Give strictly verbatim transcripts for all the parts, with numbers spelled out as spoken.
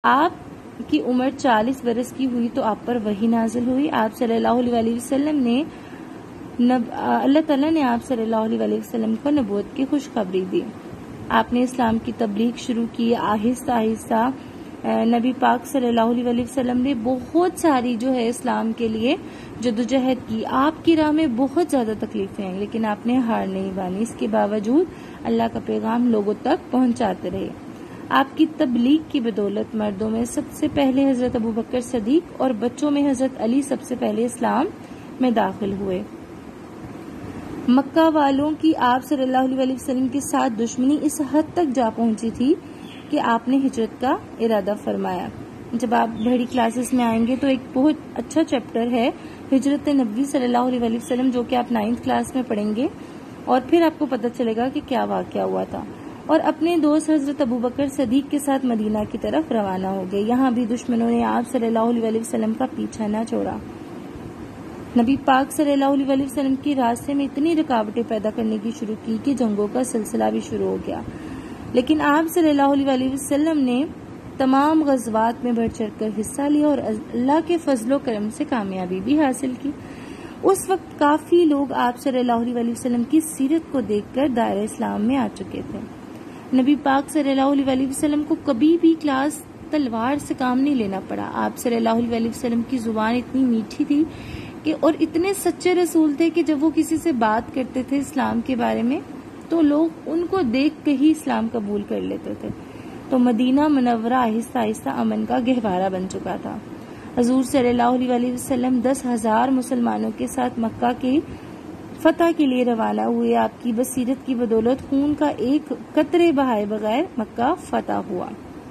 آپ کی عمر چالیس برس کی ہوئی تو آپ پر وحی نازل ہوئی. آپ صلی اللہ علیہ وسلم نے اللہ تعالیٰ نے آپ صلی اللہ علیہ وسلم کو نبوت کی خوشخبری دی. آپ نے اسلام کی تبلیغ شروع کی. آہستہ آہستہ نبی پاک صلی اللہ علیہ وسلم نے بہت ساری جو ہے اسلام کے لیے جدوجہد کی. آپ کی راہ میں بہت زیادہ تکلیفیں ہیں لیکن آپ نے ہار نہیں مانی. اس کے باوجود اللہ کا پیغام لوگوں تک پہنچاتے رہے. آپ کی تبلیغ کی بدولت مردوں میں سب سے پہلے حضرت ابوبکر صدیق اور بچوں میں حضرت علی سب سے پہلے اسلام میں داخل ہوئے. مکہ والوں کی آپ صلی اللہ علیہ وسلم کے ساتھ دشمنی اس حد تک جا پہنچی تھی کہ آپ نے ہجرت کا ارادہ فرمایا. جب آپ بڑی کلاسز میں آئیں گے تو ایک بہت اچھا چیپٹر ہے ہجرت نبوی صلی اللہ علیہ وسلم جو کہ آپ نائنتھ کلاس میں پڑھیں گے اور پھر آپ کو پتہ چلے گا کہ کیا واقعہ ہوا تھا. اور اپنے دوست حضرت ابوبکر صدیق کے ساتھ مدینہ کی طرف روانہ ہو گئے. یہاں بھی دشمنوں نے آپ صلی اللہ علیہ وسلم کا پیچھا نہ چھوڑا. نبی پاک صلی اللہ علیہ وسلم کی راستے میں اتنی رکاوٹیں پیدا کرنے کی شروع کی کہ جنگوں کا سلسلہ بھی شروع ہو گیا. لیکن آپ صلی اللہ علیہ وسلم نے تمام غزوات میں بڑھ چڑھ کر حصہ لیا اور اللہ کے فضل و کرم سے کامیابی بھی حاصل کی. اس وقت کافی لوگ آپ صلی اللہ علیہ وسلم کی سیرت کو دیکھ کر دائرہ اسلام میں آ چکے تھے. نبی پاک صلی اللہ علیہ وسلم کو کبھی بھی کلاس تلوار سے کام نہیں لینا پڑا. آپ صلی اللہ علیہ وسلم کی زبان اتنی میٹھی تھی کہ اور اتنے سچے رسول تھے کہ جب وہ کسی سے بات کرتے تھے اسلام کے بارے میں تو لوگ ان کو دیکھ کے ہی اسلام قبول کر لیتے تھے. تو مدینہ منورہ آہستہ آہستہ امن کا گہوارہ بن چکا تھا. حضور صلی اللہ علیہ وسلم دس ہزار مسلمانوں کے ساتھ مکہ کے فتح کے لیے روانہ ہوئے. آپ کی بصیرت کی بدولت خون کا ایک قطرے بہائے بغیر مکہ فتح ہوا.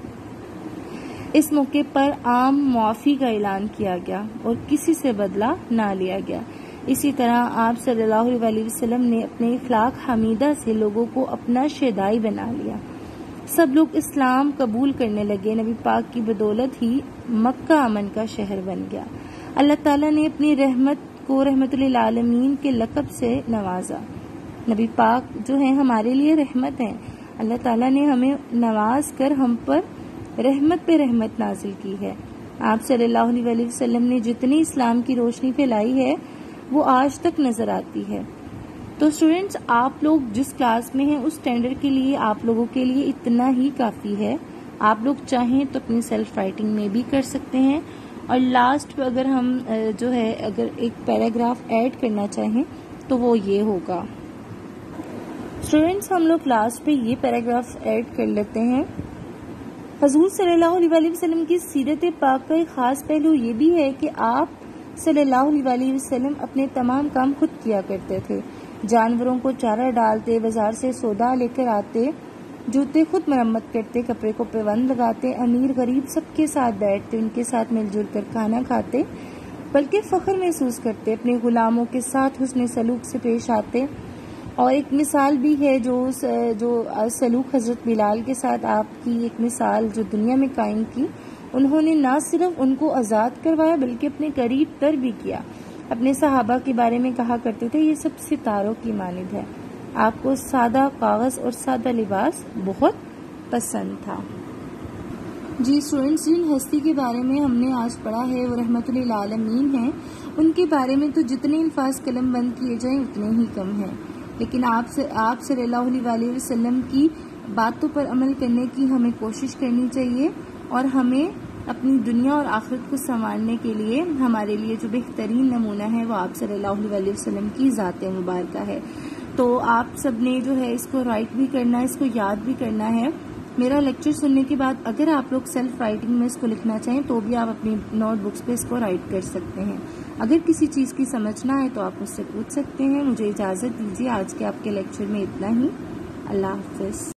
اس موقع پر عام معافی کا اعلان کیا گیا اور کسی سے بدلہ نہ لیا گیا. اسی طرح آپ صلی اللہ علیہ وسلم نے اپنے اخلاق حمیدہ سے لوگوں کو اپنا شیدائی بنا لیا. سب لوگ اسلام قبول کرنے لگے. نبی پاک کی بدولت ہی مکہ امن کا شہر بن گیا. اللہ تعالیٰ نے اپنی رحمت کو رحمت للعالمین کے لقب سے نوازا. نبی پاک جو ہیں ہمارے لیے رحمت ہیں. اللہ تعالیٰ نے ہمیں نواز کر ہم پر رحمت پہ رحمت نازل کی ہے. آپ صلی اللہ علیہ وسلم نے جتنی اسلام کی روشنی پھیلائی ہے وہ آج تک نظر آتی ہے. تو اسٹوڈینٹس آپ لوگ جس کلاس میں ہیں اس اسٹینڈرڈ کے لیے آپ لوگوں کے لیے اتنا ہی کافی ہے. آپ لوگ چاہیں تو اپنی سیلف رائٹنگ میں بھی کر سکتے ہیں. اور لاسٹ پہ اگر ہم جو ہے اگر ایک پیراگراف ایڈ کرنا چاہیں تو وہ یہ ہوگا. اسٹوڈینٹس ہم لوگ لاسٹ پہ یہ پیراگراف ایڈ کر لیتے ہیں. حضور صلی اللہ علیہ وسلم کی سیرت پاک کا ایک خاص پہلو یہ بھی ہے کہ آپ صلی اللہ علیہ وسلم اپنے تمام کام خود کیا کرتے تھے. جانوروں کو چارہ ڈالتے، بازار سے سودا لے کر آتے، جوتے خود مرمت کرتے، کپڑے کو پیوند لگاتے، امیر غریب سب کے ساتھ بیٹھتے، ان کے ساتھ مل جل کر کھانا کھاتے، بلکہ فخر محسوس کرتے، اپنے غلاموں کے ساتھ حسن سلوک سے پیش آتے. اور ایک مثال بھی ہے جو جو سلوک حضرت بلال کے ساتھ آپ کی ایک مثال جو دنیا میں قائم کی. انہوں نے نہ صرف ان کو آزاد کروایا بلکہ اپنے قریب تر بھی کیا. اپنے صحابہ کے بارے میں کہا کرتے تھے یہ سب ستاروں کی مانند ہے. آپ کو سادہ کاغذ اور سادہ لباس بہت پسند تھا. جی اسٹوڈینٹس جن ہستی کے بارے میں ہم نے آج پڑھا ہے وہ رحمت للعالمین ہیں. ان کے بارے میں تو جتنے الفاظ قلم بند کیے جائیں اتنے ہی کم ہیں. لیکن آپ سے آپ صلی اللہ علیہ وسلم کی باتوں پر عمل کرنے کی ہمیں کوشش کرنی چاہیے. اور ہمیں اپنی دنیا اور آخرت کو سنوارنے کے لیے ہمارے لیے جو بہترین نمونہ ہے وہ آپ صلی اللہ علیہ وسلم کی ذات مبارکہ ہے. تو آپ سب نے جو ہے اس کو رائٹ بھی کرنا ہے، اس کو یاد بھی کرنا ہے. میرا لیکچر سننے کے بعد اگر آپ لوگ سیلف رائٹنگ میں اس کو لکھنا چاہیں تو بھی آپ اپنی نوٹ بکس پہ اس کو رائٹ کر سکتے ہیں. اگر کسی چیز کی سمجھنا ہے تو آپ مجھ سے پوچھ سکتے ہیں. مجھے اجازت دیجیے، آج کے آپ کے لیکچر میں اتنا ہی. اللہ حافظ.